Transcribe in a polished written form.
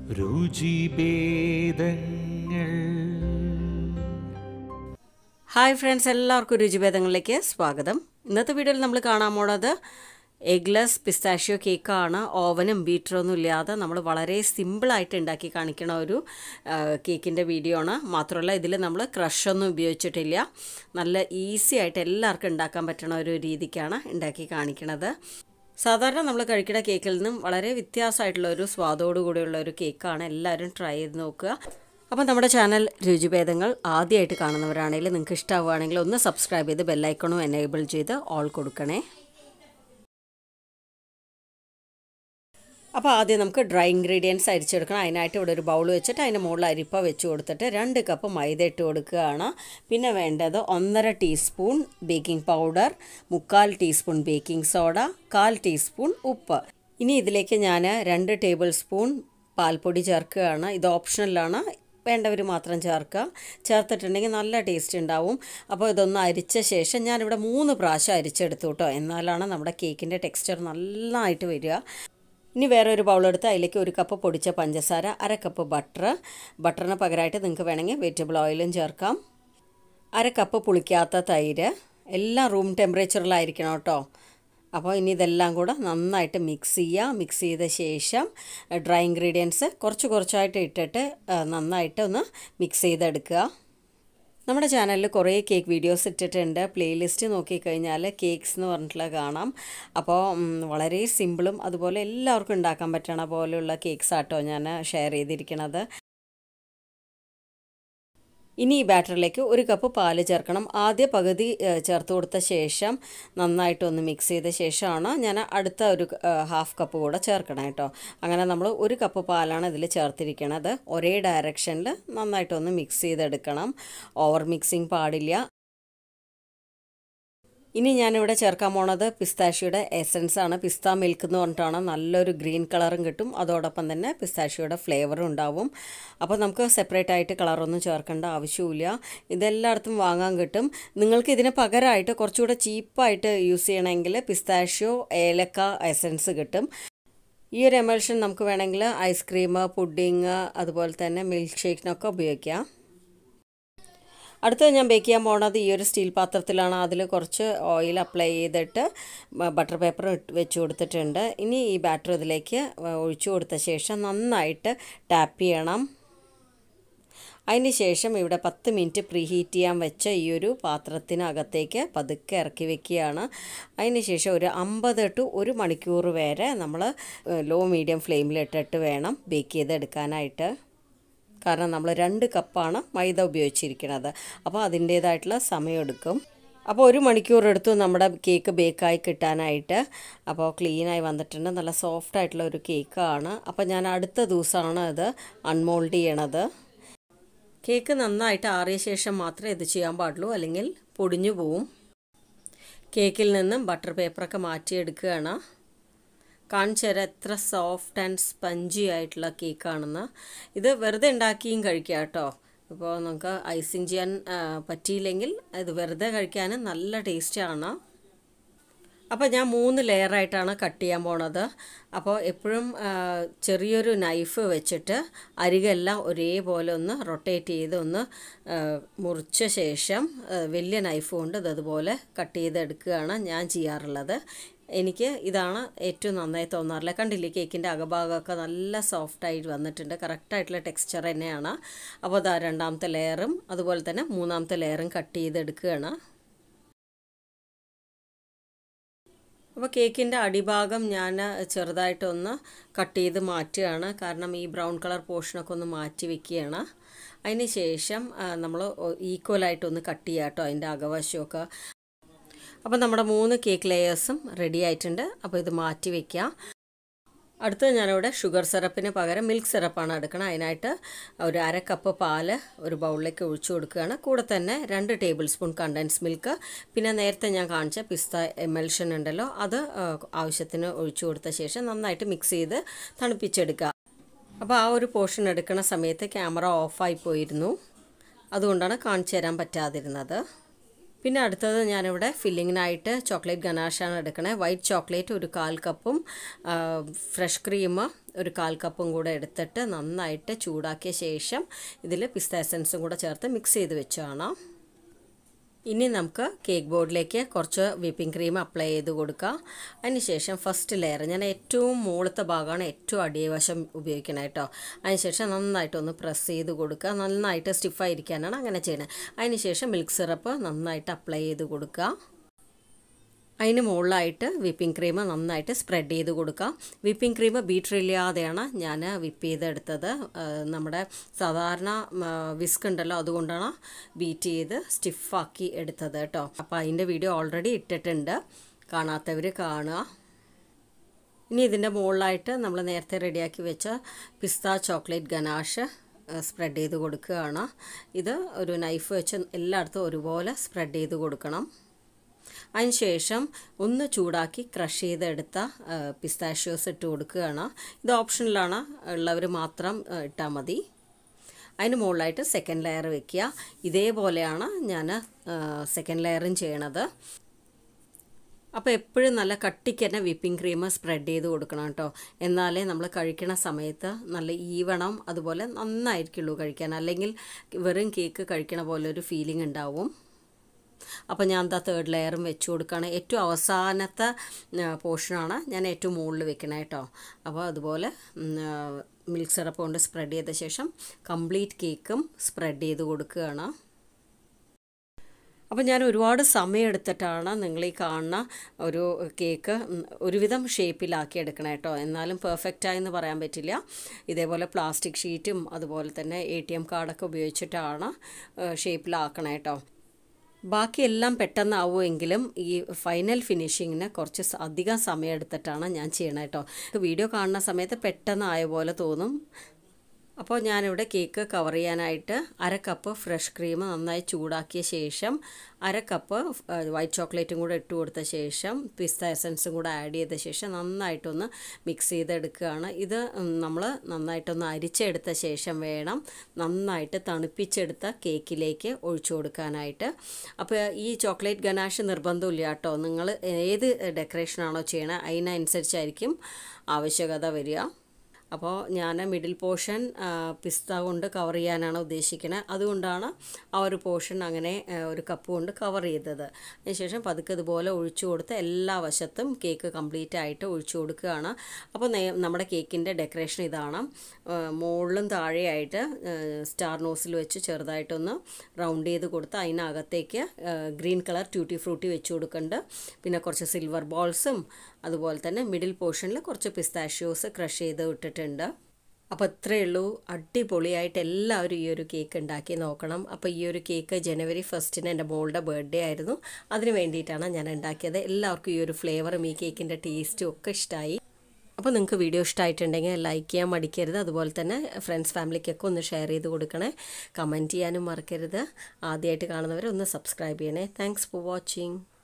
രുചിഭേദങ്ങൾ. Hi friends, എല്ലാവർക്കും രുചിഭേദങ്ങളിലേക്ക് സ്വാഗതം. ഇന്നത്തെ വീഡിയോയിൽ നമ്മൾ കാണാൻ പോണത് എഗ്ലെസ് പിസ്താഷ്യോ കേക്കാണ്. ഓവനും ബീറ്ററൊന്നും ഇല്ലാതെ നമ്മൾ വളരെ സിമ്പിളായിട്ട് ഉണ്ടാക്കി കാണിക്കണ ഒരു കേക്കിൻ്റെ വീഡിയോ ആണ്. മാത്രമല്ല ഇതിൽ നമ്മൾ ക്രഷൊന്നും ഉപയോഗിച്ചിട്ടില്ല. നല്ല ഈസി ആയിട്ട് എല്ലാവർക്കും ഉണ്ടാക്കാൻ പറ്റുന്ന ഒരു രീതിക്കാണ് ഉണ്ടാക്കി കാണിക്കണത്. സാധാരണ നമ്മൾ കഴിക്കുന്ന കേക്കിൽ നിന്നും വളരെ വ്യത്യാസമായിട്ടുള്ള ഒരു സ്വാദോടു കൂടിയുള്ള ഒരു കേക്കാണ്. എല്ലാവരും ട്രൈ ചെയ്ത് നോക്കുക. അപ്പോൾ നമ്മുടെ ചാനൽ രുചിഭേദങ്ങൾ ആദ്യമായിട്ട് കാണുന്നവരാണെങ്കിൽ നിങ്ങൾക്ക് ഇഷ്ടമാവുകയാണെങ്കിൽ ഒന്ന് സബ്സ്ക്രൈബ് ചെയ്ത് ബെല്ലൈക്കണും എനേബിൾ ചെയ്ത് ഓൾ കൊടുക്കണേ. അപ്പോൾ ആദ്യം നമുക്ക് ഡ്രൈ ഇൻഗ്രീഡിയൻസ് അരിച്ചെടുക്കണം. അതിനായിട്ട് ഇവിടെ ഒരു ബൗൾ വെച്ചിട്ട് അതിൻ്റെ മുകളിൽ അരിപ്പ വെച്ച് കൊടുത്തിട്ട് 2 കപ്പ് മൈദ ഇട്ട് കൊടുക്കുകയാണ്. പിന്നെ വേണ്ടത് 1.5 teaspoon baking powder, 3/4 teaspoon baking soda, 1/4 teaspoon ഉപ്പ്. ഇനി ഇതിലേക്ക് ഞാൻ 2 ടേബിൾ സ്പൂൺ പാൽപ്പൊടി ചേർക്കുകയാണ്. ഇത് ഓപ്ഷണലാണ്, വേണ്ടവർ മാത്രം ചേർക്കുക. ചേർത്തിട്ടുണ്ടെങ്കിൽ നല്ല ടേസ്റ്റ് ഉണ്ടാവും. അപ്പോൾ ഇതൊന്ന് അരിച്ച ശേഷം ഞാനിവിടെ 3 പ്രാവശ്യം അരിച്ചെടുത്തു കേട്ടോ. എന്നാലാണ് നമ്മുടെ കേക്കിൻ്റെ ടെക്സ്ചർ നല്ലതായിട്ട് വരിക. ഇനി വേറെ ഒരു ബൗളെടുത്ത് അതിലേക്ക് 1 കപ്പ് പൊടിച്ച പഞ്ചസാര, 1/2 കപ്പ് ബട്ടറിന് പകരമായിട്ട് നിങ്ങൾക്ക് വേണമെങ്കിൽ വെജിറ്റബിൾ ഓയിലും ചേർക്കാം, 1/2 കപ്പ് പുളിക്കാത്ത തൈര്. എല്ലാം റൂം ടെമ്പറേച്ചറിലായിരിക്കണം കേട്ടോ. അപ്പോൾ ഇനി ഇതെല്ലാം കൂടെ നന്നായിട്ട് മിക്സ് ചെയ്യുക. മിക്സ് ചെയ്ത ശേഷം ഡ്രൈ ഇൻഗ്രീഡിയൻസ് കുറച്ചായിട്ട് ഇട്ടിട്ട് നന്നായിട്ട് ഒന്ന് മിക്സ് ചെയ്തെടുക്കുക. നമ്മുടെ ചാനലിൽ കുറേ കേക്ക് വീഡിയോസ് ഇട്ടിട്ടുണ്ട്. പ്ലേലിസ്റ്റ് നോക്കിക്കഴിഞ്ഞാൽ കേക്ക്സ് എന്ന് പറഞ്ഞിട്ടുള്ള കാണാം. അപ്പോൾ വളരെ സിമ്പിളും അതുപോലെ എല്ലാവർക്കും ഉണ്ടാക്കാൻ പറ്റണ പോലെയുള്ള കേക്ക്സ് ആട്ടോ ഞാൻ ഷെയർ ചെയ്തിരിക്കുന്നത്. ഇനി ഈ ബാറ്ററിലേക്ക് 1 കപ്പ് പാല് ചേർക്കണം. ആദ്യ പകുതി ചേർത്ത് കൊടുത്ത ശേഷം നന്നായിട്ടൊന്ന് മിക്സ് ചെയ്ത ശേഷമാണ് ഞാൻ അടുത്ത ഒരു 1/2 കപ്പ് കൂടെ ചേർക്കണം കേട്ടോ. അങ്ങനെ നമ്മൾ 1 കപ്പ് പാലാണ് ഇതിൽ ചേർത്തിരിക്കുന്നത്. ഒരേ ഡയറക്ഷനിൽ നന്നായിട്ടൊന്ന് മിക്സ് ചെയ്തെടുക്കണം. ഓവർ മിക്സിങ് പാടില്ല. ഇനി ഞാനിവിടെ ചേർക്കാൻ പോണത് പിസ്താഷ്യോയുടെ എസൻസ് ആണ്. പിസ്ത മിൽക്ക് എന്ന് പറഞ്ഞിട്ടാണ്. നല്ലൊരു ഗ്രീൻ കളറും കിട്ടും, അതോടൊപ്പം തന്നെ പിസ്താഷ്യോയുടെ ഫ്ലേവറും ഉണ്ടാവും. അപ്പോൾ നമുക്ക് സെപ്പറേറ്റ് ആയിട്ട് കളറൊന്നും ചേർക്കേണ്ട ആവശ്യമില്ല. ഇതെല്ലായിടത്തും വാങ്ങാൻ കിട്ടും. നിങ്ങൾക്ക് ഇതിന് പകരമായിട്ട് കുറച്ചുകൂടെ ചീപ്പായിട്ട് യൂസ് ചെയ്യണമെങ്കിൽ പിസ്താഷ്യോ ഏലക്ക എസൻസ് കിട്ടും. ഈ ഒരു എമൽഷൻ നമുക്ക് വേണമെങ്കിൽ ഐസ്ക്രീം, പുഡിങ്, അതുപോലെ തന്നെ മിൽക്ക് ഷേക്കിനൊക്കെ ഉപയോഗിക്കാം. അടുത്തത് ഞാൻ ബേക്ക് ചെയ്യാൻ പോകുന്നത് ഈ ഒരു സ്റ്റീൽ പാത്രത്തിലാണ്. അതിൽ കുറച്ച് ഓയിൽ അപ്ലൈ ചെയ്തിട്ട് ബട്ടർ പേപ്പർ വെച്ച് കൊടുത്തിട്ടുണ്ട്. ഇനി ഈ ബാറ്റർ ഇതിലേക്ക് ഒഴിച്ചു കൊടുത്ത ശേഷം നന്നായിട്ട് ടാപ്പ് ചെയ്യണം. അതിന് ശേഷം ഇവിടെ 10 മിനിറ്റ് പ്രീ ഹീറ്റ് ചെയ്യാൻ വെച്ച ഈ ഒരു പാത്രത്തിനകത്തേക്ക് പതുക്കെ ഇറക്കി വെക്കുകയാണ്. അതിന് ശേഷം ഒരു 50 to 1 മണിക്കൂർ വരെ നമ്മൾ ലോ മീഡിയം ഫ്ലെയിമിലിട്ടിട്ട് വേണം ബേക്ക് ചെയ്തെടുക്കാനായിട്ട്. കാരണം നമ്മൾ 2 കപ്പാണ് മൈദ ഉപയോഗിച്ചിരിക്കുന്നത്. അപ്പോൾ അതിൻ്റേതായിട്ടുള്ള സമയമെടുക്കും. അപ്പോൾ 1 മണിക്കൂർ എടുത്തു നമ്മുടെ കേക്ക് ബേക്കായി കിട്ടാനായിട്ട്. അപ്പോൾ ക്ലീനായി വന്നിട്ടുണ്ട്. നല്ല സോഫ്റ്റ് ആയിട്ടുള്ള ഒരു കേക്കാണ്. അപ്പോൾ ഞാൻ അടുത്ത ദിവസമാണ് ഇത് അൺമോൾഡ് ചെയ്യണത്. കേക്ക് നന്നായിട്ട് ആറിയ ശേഷം മാത്രമേ ഇത് ചെയ്യാൻ പാടുള്ളൂ, അല്ലെങ്കിൽ പൊടിഞ്ഞു പോവും. കേക്കിൽ നിന്നും ബട്ടർ പേപ്പറൊക്കെ മാറ്റിയെടുക്കുകയാണ്. കാണിച്ചു തരാം എത്ര സോഫ്റ്റ് ആൻഡ് സ്പഞ്ചി ആയിട്ടുള്ള കേക്കാണെന്ന്. ഇത് വെറുതെ ഉണ്ടാക്കിയും കഴിക്കാം കേട്ടോ. ഇപ്പോൾ നമുക്ക് ഐസിങ് ചെയ്യാൻ പറ്റിയില്ലെങ്കിൽ ഇത് വെറുതെ കഴിക്കാൻ നല്ല ടേസ്റ്റാണ്. അപ്പോൾ ഞാൻ 3 ലെയറായിട്ടാണ് കട്ട് ചെയ്യാൻ പോണത്. അപ്പോൾ എപ്പോഴും ചെറിയൊരു നൈഫ് വെച്ചിട്ട് അരികെല്ലാം ഒരേപോലെ ഒന്ന് റൊട്ടേറ്റ് ചെയ്ത് ഒന്ന് മുറിച്ച ശേഷം വലിയ നൈഫ് കൊണ്ട് ഇതുപോലെ കട്ട് ചെയ്തെടുക്കുകയാണ് ഞാൻ ചെയ്യാറുള്ളത്. എനിക്ക് ഇതാണ് ഏറ്റവും നന്നായി തോന്നാറില്ല. കണ്ടില്ലേ, കേക്കിൻ്റെ അകഭാഗമൊക്കെ നല്ല സോഫ്റ്റായിട്ട് വന്നിട്ടുണ്ട്. കറക്റ്റായിട്ടുള്ള ടെക്സ്ചർ തന്നെയാണ്. അപ്പോൾ അതാ 2ാമത്തെ ലെയറും അതുപോലെ തന്നെ 3ാമത്തെ ലെയറും കട്ട് ചെയ്തെടുക്കുകയാണ്. അപ്പോൾ കേക്കിൻ്റെ അടിഭാഗം ഞാൻ ചെറുതായിട്ടൊന്ന് കട്ട് ചെയ്ത് മാറ്റുകയാണ്. കാരണം ഈ ബ്രൗൺ കളർ പോർഷനൊക്കെ ഒന്ന് മാറ്റി വെക്കുകയാണ്. അതിന് ശേഷം നമ്മൾ ഈക്വലായിട്ടൊന്ന് കട്ട് ചെയ്യുക കേട്ടോ അതിൻ്റെ അകവശമൊക്കെ. അപ്പോൾ നമ്മുടെ 3 കേക്ക് ലെയേഴ്സും റെഡി ആയിട്ടുണ്ട്. അപ്പോൾ ഇത് മാറ്റി വയ്ക്കാം. അടുത്തത് ഞാനിവിടെ ഷുഗർ സിറപ്പിന് പകരം മിൽക്ക് സിറപ്പാണ് എടുക്കണം. അതിനായിട്ട് ഒരു 1/2 കപ്പ് പാല് ഒരു ബൗളിലേക്ക് ഒഴിച്ചു കൊടുക്കുകയാണ്. കൂടെ തന്നെ 2 ടേബിൾ സ്പൂൺ കണ്ടൻസ് മിൽക്ക്, പിന്നെ നേരത്തെ ഞാൻ കാണിച്ച പിസ്ത എമൽഷൻ ഉണ്ടല്ലോ, അത് ആവശ്യത്തിന് ഒഴിച്ചു കൊടുത്ത ശേഷം നന്നായിട്ട് മിക്സ് ചെയ്ത് തണുപ്പിച്ചെടുക്കുക. അപ്പോൾ ആ ഒരു പോർഷൻ എടുക്കുന്ന സമയത്ത് ക്യാമറ ഓഫായി പോയിരുന്നു, അതുകൊണ്ടാണ് കാണിച്ചു തരാൻ പറ്റാതിരുന്നത്. പിന്നെ അടുത്തത് ഞാനിവിടെ ഫില്ലിങ്ങിനായിട്ട് ചോക്ലേറ്റ് ഗനാഷാണ് എടുക്കണേ. വൈറ്റ് ചോക്ലേറ്റ് ഒരു 1/4 കപ്പും ഫ്രഷ് ക്രീം ഒരു 1/4 കപ്പും കൂടെ എടുത്തിട്ട് നന്നായിട്ട് ചൂടാക്കിയ ശേഷം ഇതിൽ പിസ്ത എസൻസും കൂടെ ചേർത്ത് മിക്സ് ചെയ്ത് വെച്ചാണ്. ഇനി നമുക്ക് കേക്ക് ബോർഡിലേക്ക് കുറച്ച് വിപ്പിംഗ് ക്രീം അപ്ലൈ ചെയ്ത് കൊടുക്കാം. അതിനുശേഷം ഫസ്റ്റ് ലെയർ ഞാൻ ഏറ്റവും മുകളിലത്തെ ഭാഗമാണ് ഏറ്റവും അടിവശം ഉപയോഗിക്കണം കേട്ടോ. അതിനുശേഷം നന്നായിട്ടൊന്ന് പ്രസ് ചെയ്ത് കൊടുക്കുക. നന്നായിട്ട് സ്റ്റിഫായിരിക്കാനാണ് അങ്ങനെ ചെയ്യുന്നത്. അതിനുശേഷം മിൽക്ക് സിറപ്പ് നന്നായിട്ട് അപ്ലൈ ചെയ്ത് കൊടുക്കുക. അതിന് മുകളിലായിട്ട് വിപ്പിംഗ് ക്രീം നന്നായിട്ട് സ്പ്രെഡ് ചെയ്ത് കൊടുക്കാം. വിപ്പിംഗ് ക്രീം ബീറ്റർ ഇല്ലാതെയാണ് ഞാൻ വിപ്പ് ചെയ്തെടുത്തത്. നമ്മുടെ സാധാരണ വിസ്ക് ഉണ്ടല്ലോ അതുകൊണ്ടാണ് ബീറ്റ് ചെയ്ത് സ്റ്റിഫാക്കി എടുത്തത് കേട്ടോ. അപ്പോൾ അതിൻ്റെ വീഡിയോ ഓൾറെഡി ഇട്ടിട്ടുണ്ട്, കാണാത്തവർ കാണുക. ഇനി ഇതിൻ്റെ മുകളിലായിട്ട് നമ്മൾ നേരത്തെ റെഡിയാക്കി വെച്ച പിസ്ത ചോക്ലേറ്റ് ഗനാഷ് സ്പ്രെഡ് ചെയ്ത് കൊടുക്കുകയാണ്. ഇത് ഒരു നൈഫ് വെച്ച് എല്ലായിടത്തും ഒരുപോലെ സ്പ്രെഡ് ചെയ്ത് കൊടുക്കണം. അതിനുശേഷം ഒന്ന് ചൂടാക്കി ക്രഷ് ചെയ്തെടുത്ത പിസ്താഷ്യോസ് ഇട്ട് കൊടുക്കുകയാണ്. ഇത് ഓപ്ഷനിലാണ്, ഉള്ളവർ മാത്രം ഇട്ടാൽ മതി. അതിന് മുകളിലായിട്ട് സെക്കൻഡ് ലെയർ വെക്കുക. ഇതേപോലെയാണ് ഞാൻ സെക്കൻഡ് ലെയറും ചെയ്യണത്. അപ്പോൾ എപ്പോഴും നല്ല കട്ടിക്ക് തന്നെ വിപ്പിംഗ് ക്രീം സ്പ്രെഡ് ചെയ്ത് കൊടുക്കണം കേട്ടോ. എന്നാലേ നമ്മൾ കഴിക്കണ സമയത്ത് നല്ല ഈവണം, അതുപോലെ നന്നായിരിക്കുള്ളൂ കഴിക്കാൻ. അല്ലെങ്കിൽ വെറും കേക്ക് കഴിക്കണ പോലെ ഒരു ഫീലിംഗ് ഉണ്ടാവും. അപ്പോൾ ഞാൻ എന്താ തേർഡ് ലെയറും വെച്ച് കൊടുക്കുകയാണ്. ഏറ്റവും അവസാനത്തെ പോർഷനാണ് ഞാൻ ഏറ്റവും മുകളിൽ വെക്കണേ കേട്ടോ. അപ്പോൾ അതുപോലെ മിൽക്ക് സിറപ്പ് കൊണ്ട് സ്പ്രെഡ് ചെയ്ത ശേഷം കംപ്ലീറ്റ് കേക്കും സ്പ്രെഡ് ചെയ്ത് കൊടുക്കുകയാണ്. അപ്പോൾ ഞാൻ ഒരുപാട് സമയം എടുത്തിട്ടാണ് നിങ്ങൾ ഈ കാണുന്ന ഒരു കേക്ക് ഒരുവിധം ഷേപ്പിലാക്കി എടുക്കണം കേട്ടോ. എന്നാലും പെർഫെക്റ്റായെന്ന് പറയാൻ പറ്റില്ല. ഇതേപോലെ പ്ലാസ്റ്റിക് ഷീറ്റും അതുപോലെ തന്നെ ATM കാർഡൊക്കെ ഉപയോഗിച്ചിട്ടാണ് ഷേപ്പിലാക്കണം കേട്ടോ. ബാക്കിയെല്ലാം പെട്ടെന്നാവുമെങ്കിലും ഈ ഫൈനൽ ഫിനിഷിങ്ങിന് കുറച്ച് അധികം സമയം എടുത്തിട്ടാണ് ഞാൻ ചെയ്യണത് കേട്ടോ. വീഡിയോ കാണുന്ന സമയത്ത് പെട്ടെന്നായ പോലെ തോന്നും. അപ്പോൾ ഞാനിവിടെ കേക്ക് കവർ ചെയ്യാനായിട്ട് 1/2 കപ്പ് ഫ്രഷ് ക്രീം നന്നായി ചൂടാക്കിയ ശേഷം 1/2 കപ്പ് വൈറ്റ് ചോക്ലേറ്റും കൂടെ ഇട്ട് കൊടുത്ത ശേഷം പിസ്ത എസൻസും കൂടെ ആഡ് ചെയ്ത ശേഷം നന്നായിട്ടൊന്ന് മിക്സ് ചെയ്തെടുക്കുകയാണ്. ഇത് നമ്മൾ നന്നായിട്ടൊന്ന് അരിച്ചെടുത്ത ശേഷം വേണം നന്നായിട്ട് തണുപ്പിച്ചെടുത്ത കേക്കിലേക്ക് ഒഴിച്ചു കൊടുക്കാനായിട്ട്. അപ്പോൾ ഈ ചോക്ലേറ്റ് ഗനാഷ് നിർബന്ധമില്ല കേട്ടോ. നിങ്ങൾ ഏത് ഡെക്കറേഷനാണോ ചെയ്യണത് അതിനനുസരിച്ചായിരിക്കും ആവശ്യകത വരിക. അപ്പോൾ ഞാൻ മിഡിൽ പോർഷൻ പിസ്ത കൊണ്ട് കവർ ചെയ്യാനാണ് ഉദ്ദേശിക്കുന്നത്. അതുകൊണ്ടാണ് ആ ഒരു പോർഷൻ അങ്ങനെ ഒരു കപ്പ് കൊണ്ട് കവർ ചെയ്തത്. അതിനുശേഷം പതുക്കെ ഇതുപോലെ ഒഴിച്ചു കൊടുത്ത് എല്ലാ വശത്തും കേക്ക് കംപ്ലീറ്റ് ആയിട്ട് ഒഴിച്ചു കൊടുക്കുകയാണ്. അപ്പോൾ നമ്മുടെ കേക്കിൻ്റെ ഡെക്കറേഷൻ ഇതാണ്. മുകളിലും താഴെയായിട്ട് സ്റ്റാർ നോസിൽ വെച്ച് ചെറുതായിട്ടൊന്ന് റൗണ്ട് ചെയ്ത് കൊടുത്ത് അതിനകത്തേക്ക് ഗ്രീൻ കളർ ട്യൂട്ടി ഫ്രൂട്ടി വെച്ച് കൊടുക്കുന്നുണ്ട്. പിന്നെ കുറച്ച് സിൽവർ ബോൾസും അതുപോലെ തന്നെ മിഡിൽ പോർഷനിൽ കുറച്ച് പിസ്താഷ്യോസ് ക്രഷ് ചെയ്ത് ഇട്ടിട്ടുണ്ട്. അപ്പോൾ ഇത്രയേ ഉള്ളൂ. അടിപൊളിയായിട്ട് എല്ലാവരും ഈ ഒരു കേക്ക് ഉണ്ടാക്കി നോക്കണം. അപ്പോൾ ഈ ഒരു കേക്ക് ജനുവരി 1 എൻ്റെ മോളുടെ ബർത്ത്ഡേ ആയിരുന്നു. അതിന് വേണ്ടിയിട്ടാണ് ഞാൻ ഉണ്ടാക്കിയത്. എല്ലാവർക്കും ഈ ഒരു ഫ്ലേവറും ഈ കേക്കിൻ്റെ ടേസ്റ്റും ഒക്കെ ഇഷ്ടമായി. അപ്പോൾ നിങ്ങൾക്ക് വീഡിയോ ഇഷ്ടമായിട്ടുണ്ടെങ്കിൽ ലൈക്ക് ചെയ്യാൻ മടിക്കരുത്. അതുപോലെ തന്നെ ഫ്രണ്ട്സ് ഫാമിലിക്കൊക്കെ ഒന്ന് ഷെയർ ചെയ്ത് കൊടുക്കണേ. കമൻറ്റ് ചെയ്യാനും മറക്കരുത്. ആദ്യമായിട്ട് കാണുന്നവരെ ഒന്ന് സബ്സ്ക്രൈബ് ചെയ്യണേ. Thanks for watching.